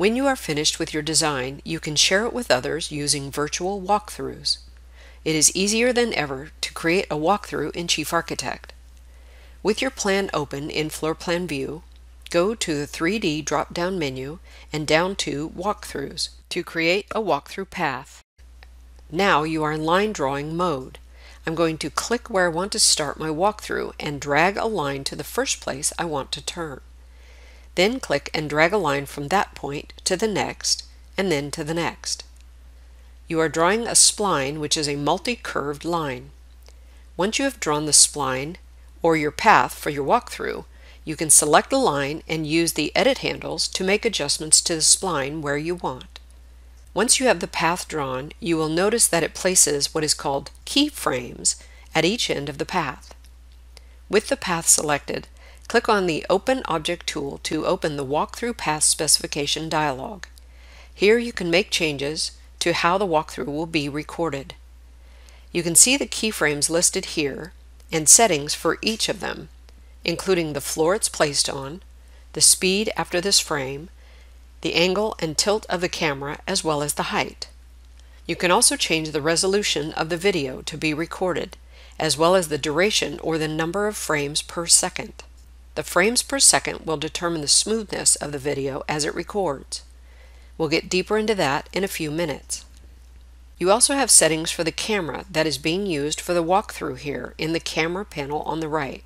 When you are finished with your design, you can share it with others using virtual walkthroughs. It is easier than ever to create a walkthrough in Chief Architect. With your plan open in Floor Plan View, go to the 3D drop-down menu and down to Walkthroughs to create a walkthrough path. Now you are in line drawing mode. I'm going to click where I want to start my walkthrough and drag a line to the first place I want to turn. Then click and drag a line from that point to the next, and then to the next. You are drawing a spline, which is a multi-curved line. Once you have drawn the spline, or your path for your walkthrough, you can select the line and use the edit handles to make adjustments to the spline where you want. Once you have the path drawn, you will notice that it places what is called keyframes at each end of the path. With the path selected, click on the Open Object tool to open the Walkthrough Path Specification dialog. Here you can make changes to how the walkthrough will be recorded. You can see the keyframes listed here and settings for each of them, including the floor it's placed on, the speed after this frame, the angle and tilt of the camera, as well as the height. You can also change the resolution of the video to be recorded, as well as the duration or the number of frames per second. The frames per second will determine the smoothness of the video as it records. We'll get deeper into that in a few minutes. You also have settings for the camera that is being used for the walkthrough here in the camera panel on the right.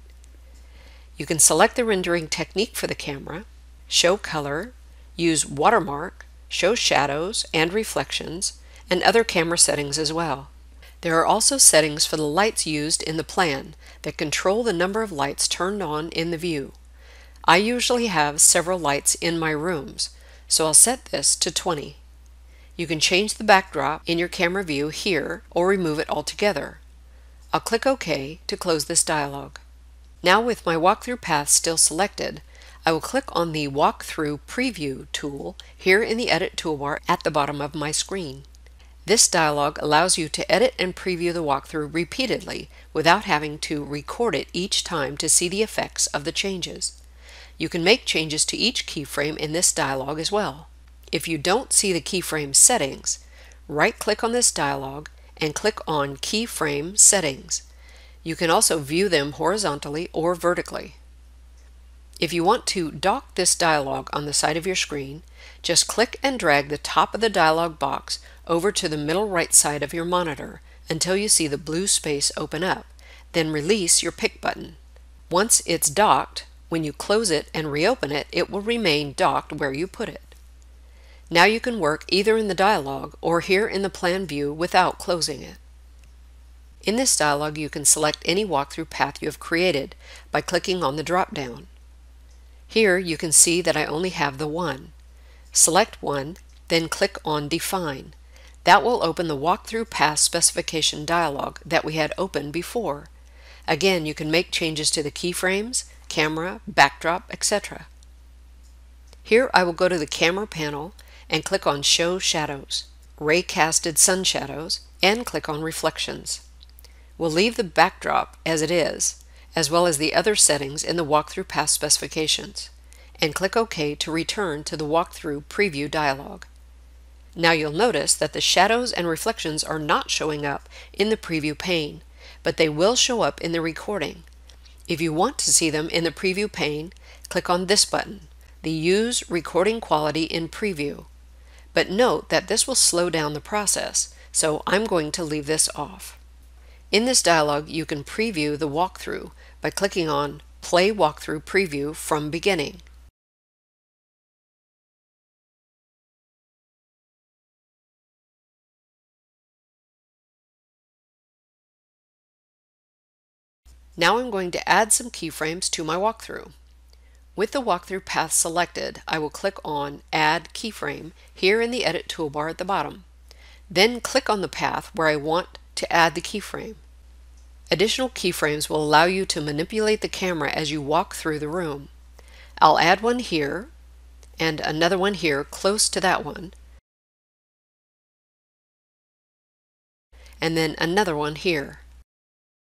You can select the rendering technique for the camera, show color, use watermark, show shadows and reflections, and other camera settings as well. There are also settings for the lights used in the plan that control the number of lights turned on in the view. I usually have several lights in my rooms, so I'll set this to 20. You can change the backdrop in your camera view here or remove it altogether. I'll click OK to close this dialog. Now with my walkthrough path still selected, I will click on the Walkthrough Preview tool here in the Edit toolbar at the bottom of my screen. This dialog allows you to edit and preview the walkthrough repeatedly without having to record it each time to see the effects of the changes. You can make changes to each keyframe in this dialog as well. If you don't see the keyframe settings, right-click on this dialog and click on Keyframe Settings. You can also view them horizontally or vertically. If you want to dock this dialog on the side of your screen, just click and drag the top of the dialog box over to the middle right side of your monitor until you see the blue space open up, then release your pick button. Once it's docked, when you close it and reopen it, it will remain docked where you put it. Now you can work either in the dialog or here in the plan view without closing it. In this dialog, you can select any walkthrough path you have created by clicking on the drop-down. Here you can see that I only have the one. Select one, then click on Define. That will open the Walkthrough Path Specification dialog that we had open before. Again, you can make changes to the keyframes, camera, backdrop, etc. Here I will go to the camera panel and click on Show Shadows, Ray-Casted Sun Shadows, and click on Reflections. We'll leave the backdrop as it is, as well as the other settings in the Walkthrough Path Specifications, and click OK to return to the Walkthrough Preview dialog. Now you'll notice that the shadows and reflections are not showing up in the preview pane, but they will show up in the recording. If you want to see them in the preview pane, click on this button, the Use Recording Quality in Preview. But note that this will slow down the process, so I'm going to leave this off. In this dialog, you can preview the walkthrough by clicking on Play Walkthrough Preview from Beginning. Now I'm going to add some keyframes to my walkthrough. With the walkthrough path selected, I will click on Add Keyframe here in the Edit toolbar at the bottom. Then click on the path where I want to add the keyframe. Additional keyframes will allow you to manipulate the camera as you walk through the room. I'll add one here and another one here close to that one, and then another one here.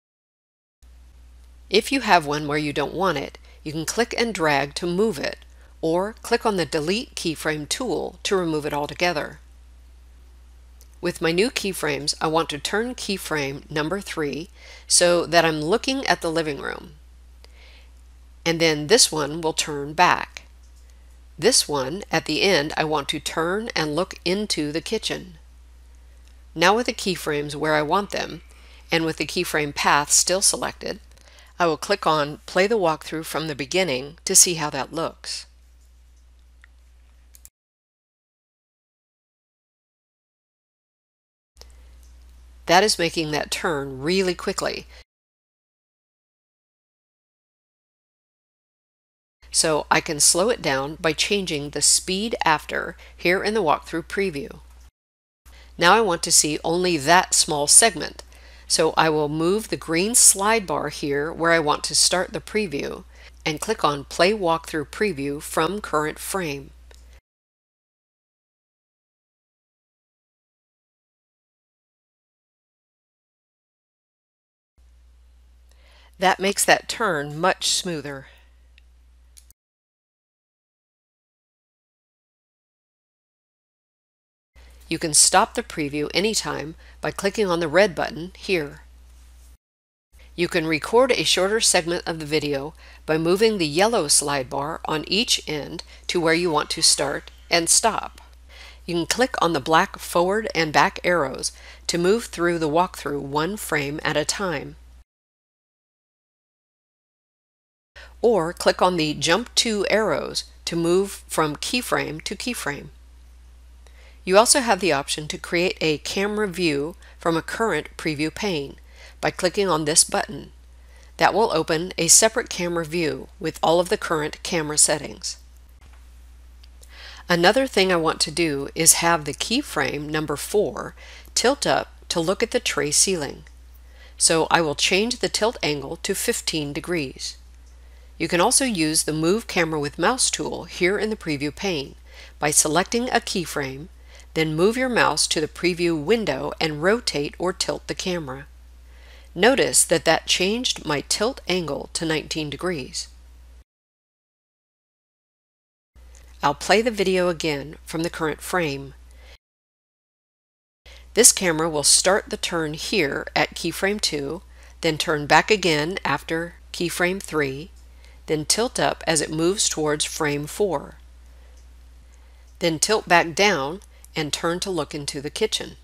If you have one where you don't want it, you can click and drag to move it, or click on the Delete Keyframe tool to remove it altogether. With my new keyframes, I want to turn keyframe number 3 so that I'm looking at the living room. And then this one will turn back. This one, at the end, I want to turn and look into the kitchen. Now with the keyframes where I want them, and with the keyframe path still selected, I will click on Play the Walkthrough from the beginning to see how that looks. That is making that turn really quickly. So I can slow it down by changing the speed after here in the walkthrough preview. Now I want to see only that small segment, so I will move the green slide bar here where I want to start the preview and click on Play Walkthrough Preview from Current Frame. That makes that turn much smoother. You can stop the preview anytime by clicking on the red button here. You can record a shorter segment of the video by moving the yellow slide bar on each end to where you want to start and stop. You can click on the black forward and back arrows to move through the walkthrough one frame at a time. Or click on the Jump to arrows to move from keyframe to keyframe. You also have the option to create a camera view from a current preview pane by clicking on this button. That will open a separate camera view with all of the current camera settings. Another thing I want to do is have the keyframe number 4 tilt up to look at the tray ceiling. So I will change the tilt angle to 15 degrees. You can also use the Move Camera with Mouse tool here in the preview pane by selecting a keyframe, then move your mouse to the preview window and rotate or tilt the camera. Notice that that changed my tilt angle to 19 degrees. I'll play the video again from the current frame. This camera will start the turn here at keyframe 2, then turn back again after keyframe 3, then tilt up as it moves towards frame 4. Then tilt back down and turn to look into the kitchen.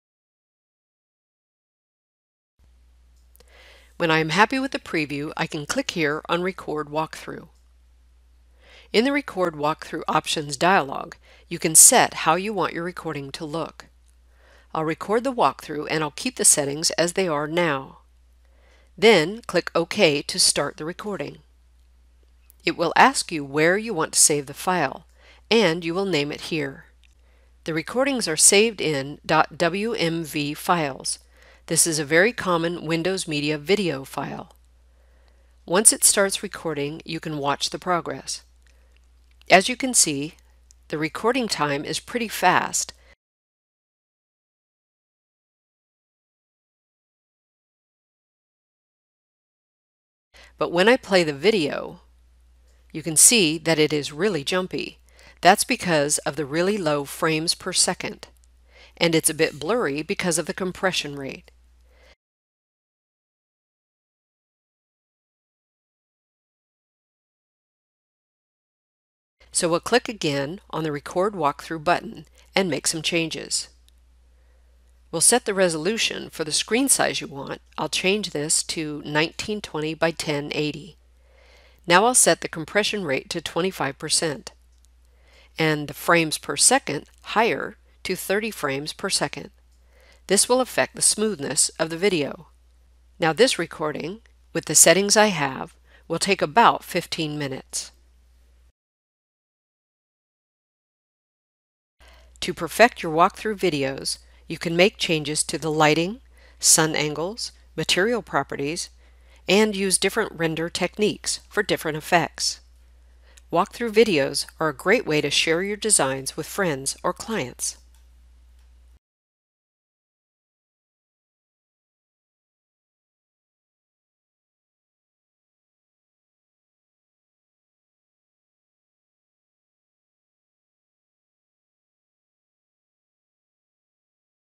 When I am happy with the preview, I can click here on Record Walkthrough. In the Record Walkthrough Options dialog, you can set how you want your recording to look. I'll record the walkthrough and I'll keep the settings as they are now. Then click OK to start the recording. It will ask you where you want to save the file, and you will name it here. The recordings are saved in .wmv files. This is a very common Windows Media video file. Once it starts recording, you can watch the progress. As you can see, the recording time is pretty fast. But when I play the video, you can see that it is really jumpy. That's because of the really low frames per second, and it's a bit blurry because of the compression rate. So we'll click again on the Record Walkthrough button and make some changes. We'll set the resolution for the screen size you want. I'll change this to 1920 by 1080. Now I'll set the compression rate to 25% and the frames per second higher to 30 frames per second. This will affect the smoothness of the video. Now this recording, with the settings I have, will take about 15 minutes. To perfect your walkthrough videos, you can make changes to the lighting, sun angles, material properties, and use different render techniques for different effects. Walkthrough videos are a great way to share your designs with friends or clients.